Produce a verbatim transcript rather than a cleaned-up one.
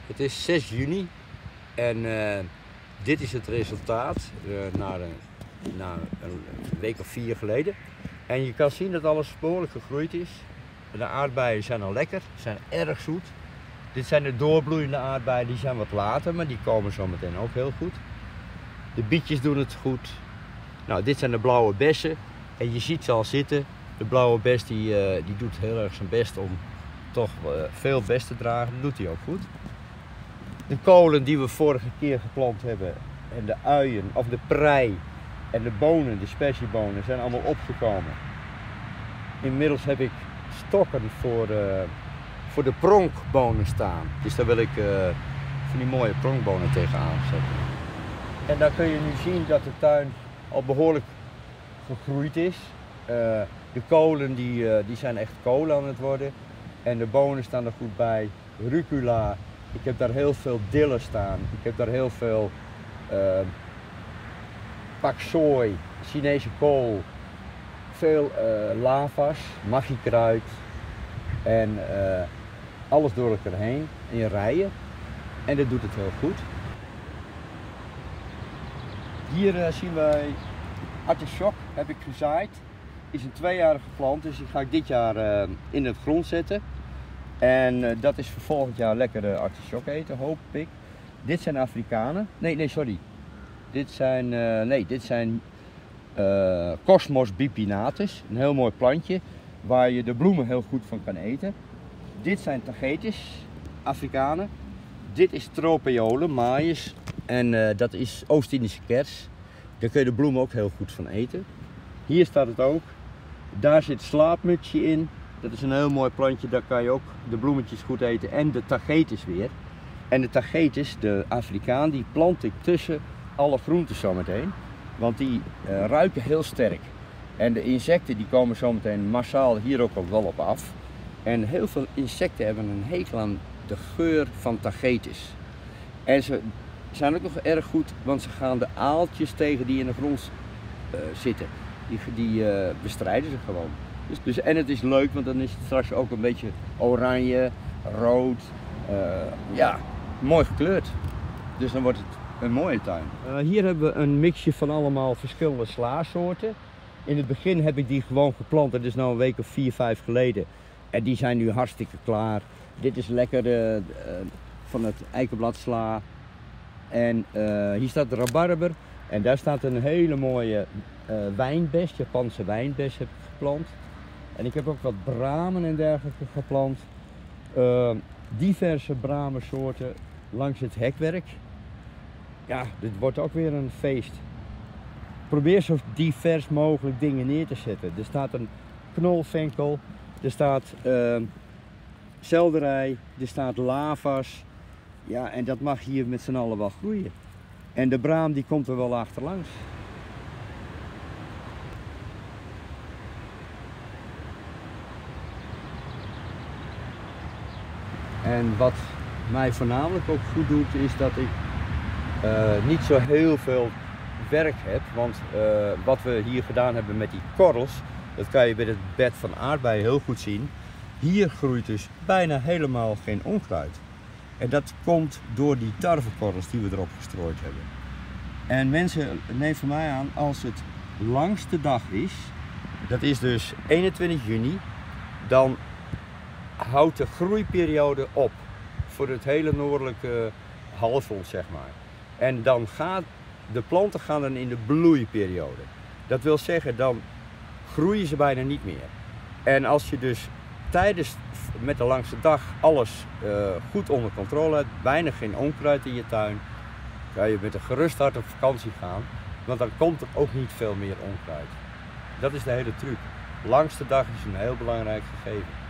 Het is zes juni en uh, dit is het resultaat uh, na, een, na een week of vier geleden. En je kan zien dat alles behoorlijk gegroeid is. De aardbeien zijn al lekker, zijn erg zoet. Dit zijn de doorbloeiende aardbeien, die zijn wat later, maar die komen zo meteen ook heel goed. De bietjes doen het goed. Nou, dit zijn de blauwe bessen en je ziet ze al zitten. De blauwe bes die, uh, die doet heel erg zijn best om toch uh, veel best te dragen, dat doet hij ook goed. De kolen die we vorige keer geplant hebben en de uien of de prei en de bonen, de sperziebonen, zijn allemaal opgekomen. Inmiddels heb ik stokken voor, uh, voor de pronkbonen staan. Dus daar wil ik uh, van die mooie pronkbonen tegenaan zetten. En dan kun je nu zien dat de tuin al behoorlijk gegroeid is. Uh, de kolen die, uh, die zijn echt kolen aan het worden. En de bonen staan er goed bij. Rucola. Ik heb daar heel veel dillen staan. Ik heb daar heel veel uh, pak sooi, Chinese kool, veel uh, lavas, magiekruid en uh, alles door elkaar heen in rijen. En dat doet het heel goed. Hier uh, zien wij artichok, heb ik gezaaid. Is een tweejarige plant, dus die ga ik dit jaar uh, in het grond zetten. En uh, dat is voor volgend jaar lekkere artichok eten, hoop ik. Dit zijn Afrikanen. Nee, nee, sorry. Dit zijn, uh, nee, dit zijn uh, Cosmos bipinnatus. Een heel mooi plantje waar je de bloemen heel goed van kan eten. Dit zijn tagetes, Afrikanen. Dit is tropeolen, maïs. En uh, dat is Oost-Indische kers. Daar kun je de bloemen ook heel goed van eten. Hier staat het ook. Daar zit slaapmutsje in. Dat is een heel mooi plantje, daar kan je ook de bloemetjes goed eten en de tagetes weer. En de tagetes, de Afrikaan, die plant ik tussen alle groenten zometeen. Want die uh, ruiken heel sterk. En de insecten die komen zometeen massaal hier ook al wel op af. En heel veel insecten hebben een hekel aan de geur van tagetes. En ze zijn ook nog erg goed, want ze gaan de aaltjes tegen die in de grond uh, zitten. Die, die uh, bestrijden ze gewoon. Dus, dus, en het is leuk, want dan is het straks ook een beetje oranje, rood, uh, ja, mooi gekleurd. Dus dan wordt het een mooie tuin. Uh, hier hebben we een mixje van allemaal verschillende slaasoorten. In het begin heb ik die gewoon geplant, dat is nu een week of vier, vijf geleden. En die zijn nu hartstikke klaar. Dit is lekker uh, uh, van het eikenbladsla. En uh, hier staat de rabarber. En daar staat een hele mooie uh, wijnbes, Japanse wijnbes heb ik geplant. En ik heb ook wat bramen en dergelijke geplant. Uh, diverse bramensoorten langs het hekwerk. Ja, dit wordt ook weer een feest. Probeer zo divers mogelijk dingen neer te zetten. Er staat een knolvenkel, er staat uh, selderij, er staat lavas. Ja, en dat mag hier met z'n allen wel groeien. En de braam die komt er wel achterlangs. En wat mij voornamelijk ook goed doet, is dat ik uh, niet zo heel veel werk heb. Want uh, wat we hier gedaan hebben met die korrels, dat kan je bij het bed van aardbeien heel goed zien. Hier groeit dus bijna helemaal geen onkruid. En dat komt door die tarwekorrels die we erop gestrooid hebben. En mensen, neem van mij aan, als het langste dag is, dat is dus eenentwintig juni, dan houdt de groeiperiode op voor het hele noordelijke halfrond, zeg maar. En dan gaan de planten gaan dan in de bloeiperiode. Dat wil zeggen, dan groeien ze bijna niet meer. En als je dus tijdens met de langste dag alles uh, goed onder controle hebt, bijna geen onkruid in je tuin, kan je met een gerust hart op vakantie gaan, want dan komt er ook niet veel meer onkruid. Dat is de hele truc. Langste dag is een heel belangrijk gegeven.